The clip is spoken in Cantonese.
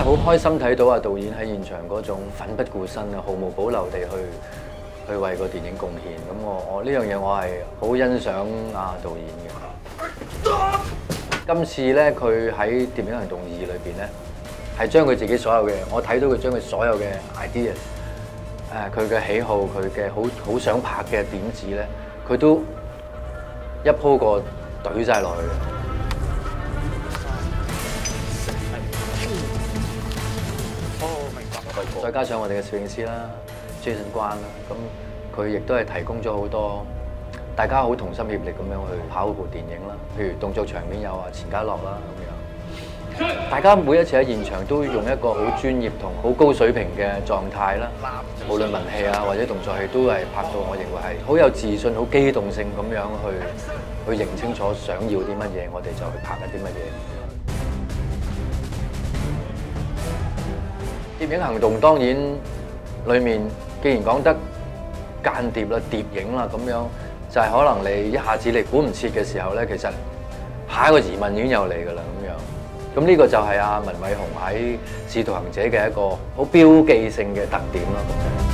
係好開心睇到啊導演喺現場嗰種奮不顧身啊，毫無保留地去為個電影貢獻。咁我呢樣嘢我係好欣賞啊導演嘅。今次咧佢喺《諜影行動2》裏邊咧，係將佢自己所有嘅，我睇到佢將佢所有嘅 ideas， 佢嘅喜好，佢嘅好想拍嘅點子咧，佢都一鋪過懟晒落去嘅。再加上我哋嘅攝影師啦 ，Jason 關啦，咁佢亦都係提供咗好多大家好同心協力咁樣去跑部電影啦。譬如動作場面有啊錢嘉樂啦咁樣，大家每一次喺現場都用一個好專業同好高水平嘅狀態啦，無論文戲啊或者動作戲都係拍到，我認為係好有自信、好機動性咁樣去認清楚想要啲乜嘢，我哋就去拍一啲乜嘢。諜影行動當然裏面既然講得間諜啦、諜影啦咁樣，就係可能你一下子你估唔切嘅時候咧，其實下一個疑問已經又嚟㗎啦咁樣。咁呢個就係阿文偉鴻喺《使徒行者》嘅一個好標記性嘅特點咯。